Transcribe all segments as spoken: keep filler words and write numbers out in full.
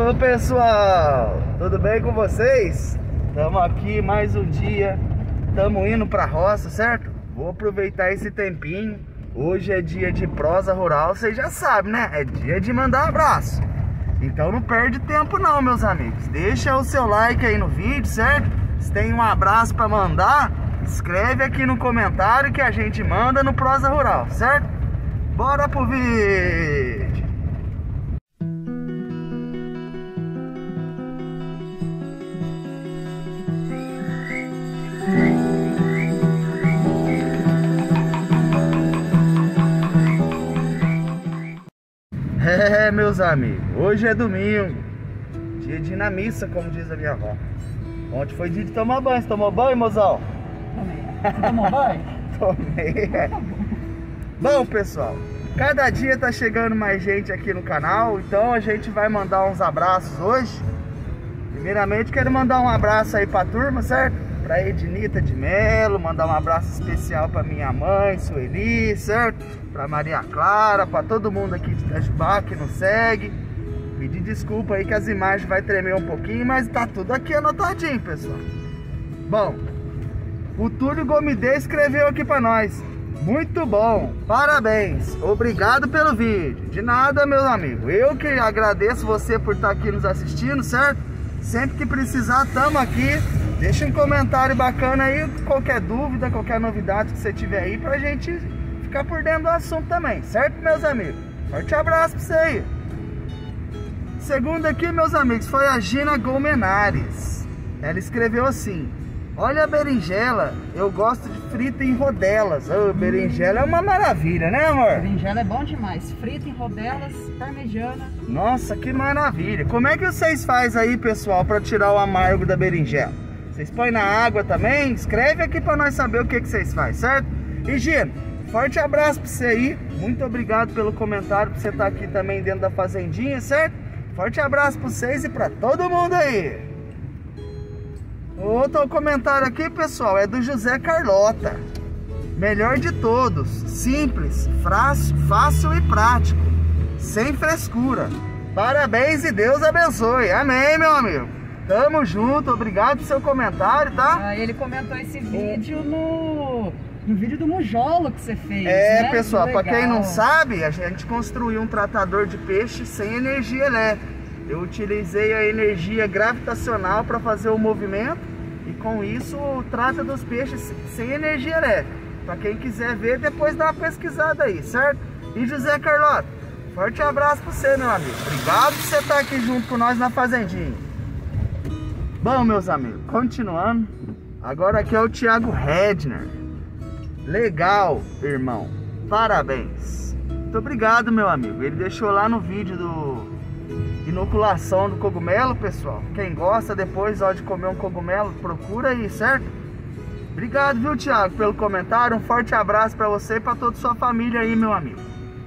Ô pessoal, tudo bem com vocês? Estamos aqui mais um dia, estamos indo pra roça, certo? Vou aproveitar esse tempinho. Hoje é dia de prosa rural, vocês já sabem, né? É dia de mandar abraço. Então não perde tempo não, meus amigos. Deixa o seu like aí no vídeo, certo? Se tem um abraço pra mandar, escreve aqui no comentário que a gente manda no Prosa Rural, certo? Bora pro vídeo! É, meus amigos, hoje é domingo, dia de ir na missa, como diz a minha avó. Ontem foi dia de tomar banho. Você tomou banho, mozão? Tomei. Você tomou banho? Tomei. Bom, pessoal, cada dia tá chegando mais gente aqui no canal, então a gente vai mandar uns abraços hoje. Primeiramente, quero mandar um abraço aí pra turma, certo? Pra Ednita de Melo, mandar um abraço especial pra minha mãe, Sueli, certo? Pra Maria Clara, pra todo mundo aqui de Itajubá que nos segue. Pedir desculpa aí que as imagens vai tremer um pouquinho, mas tá tudo aqui anotadinho, pessoal. Bom, o Túlio Gomidê escreveu aqui pra nós. Muito bom, parabéns, obrigado pelo vídeo. De nada, meu amigo, eu que agradeço você por estar aqui nos assistindo, certo? Sempre que precisar, tamo aqui. Deixa um comentário bacana aí, qualquer dúvida, qualquer novidade que você tiver aí, pra gente ficar por dentro do assunto também, certo, meus amigos? Forte abraço pra você aí. Segundo aqui, meus amigos, foi a Gina Gomenares. Ela escreveu assim: olha a berinjela, eu gosto de frita em rodelas. Oh, berinjela é uma maravilha, né, amor? Berinjela é bom demais, frita em rodelas, parmegiana. Nossa, que maravilha. Como é que vocês fazem aí, pessoal, pra tirar o amargo da berinjela? Vocês põem na água também? Escreve aqui pra nós saber o que, que vocês fazem, certo? E Gina, forte abraço pra você aí. Muito obrigado pelo comentário, por você estar aqui também dentro da fazendinha, certo? Forte abraço pra vocês e pra todo mundo aí. Outro comentário aqui, pessoal, é do José Carlota. Melhor de todos, simples, fácil, fácil e prático, sem frescura. Parabéns e Deus abençoe. Amém, meu amigo. Tamo junto, obrigado pelo seu comentário, tá? Ah, ele comentou esse vídeo no, no vídeo do Mujolo que você fez. É, né? pessoal, Que pra legal. quem não sabe, a gente construiu um tratador de peixe sem energia elétrica. Eu utilizei a energia gravitacional para fazer o movimento e com isso trata dos peixes sem energia elétrica. Pra quem quiser ver, depois dá uma pesquisada aí, certo? E José Carlota, forte abraço pra você, meu amigo. Obrigado por você estar aqui junto com nós na fazendinha. Bom, meus amigos, continuando. Agora aqui é o Thiago Redner. Legal, irmão. Parabéns. Muito obrigado, meu amigo. Ele deixou lá no vídeo do inoculação do cogumelo, pessoal. Quem gosta depois ó, de comer um cogumelo, procura aí, certo? Obrigado, viu, Thiago, pelo comentário. Um forte abraço pra você e pra toda a sua família aí, meu amigo.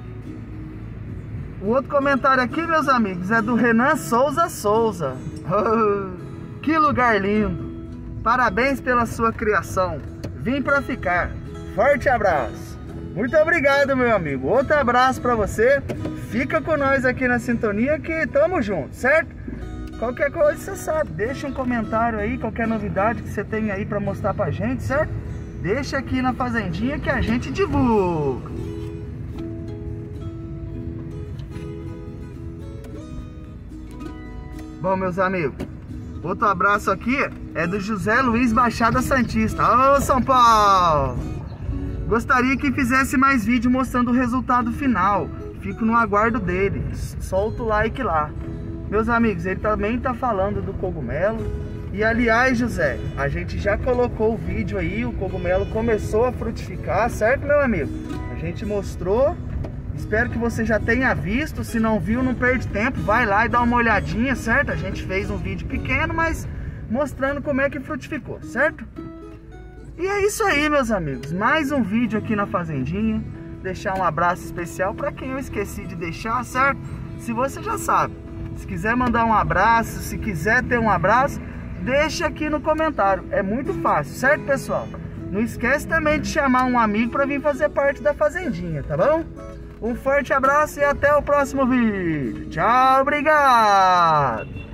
O outro comentário aqui, meus amigos, é do Renan Souza Souza. Oh, que lugar lindo. Parabéns pela sua criação. Vim pra ficar. Forte abraço. Muito obrigado, meu amigo. Outro abraço pra você. Fica com nós aqui na sintonia que tamo junto, certo? Qualquer coisa você sabe, deixa um comentário aí, qualquer novidade que você tem aí pra mostrar pra gente, certo? Deixa aqui na fazendinha que a gente divulga. Bom, meus amigos, outro abraço aqui é do José Luiz Baixada Santista. Ô, São Paulo! Gostaria que fizesse mais vídeo mostrando o resultado final. Fico no aguardo dele. Solta o like lá. Meus amigos, ele também tá falando do cogumelo. E aliás, José, a gente já colocou o vídeo aí. O cogumelo começou a frutificar, certo, meu amigo? A gente mostrou. Espero que você já tenha visto. Se não viu, não perde tempo. Vai lá e dá uma olhadinha, certo? A gente fez um vídeo pequeno, mas mostrando como é que frutificou, certo? E é isso aí, meus amigos. Mais um vídeo aqui na fazendinha. Deixar um abraço especial para quem eu esqueci de deixar, certo? Se você já sabe, se quiser mandar um abraço, se quiser ter um abraço, deixa aqui no comentário. É muito fácil, certo, pessoal? Não esquece também de chamar um amigo para vir fazer parte da fazendinha, tá bom? Um forte abraço e até o próximo vídeo. Tchau, obrigado!